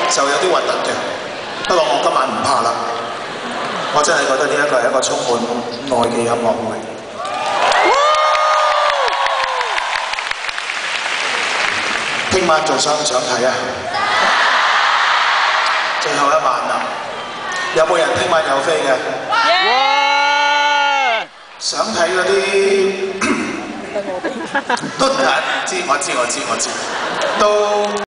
就有啲核突嘅。不過我今晚唔怕啦，我真係覺得呢一個係一個充滿愛嘅音樂會。聽晚仲想唔想睇啊？最後一晚啦，有冇人聽晚有飛嘅？想睇嗰啲都唔係，我知，都。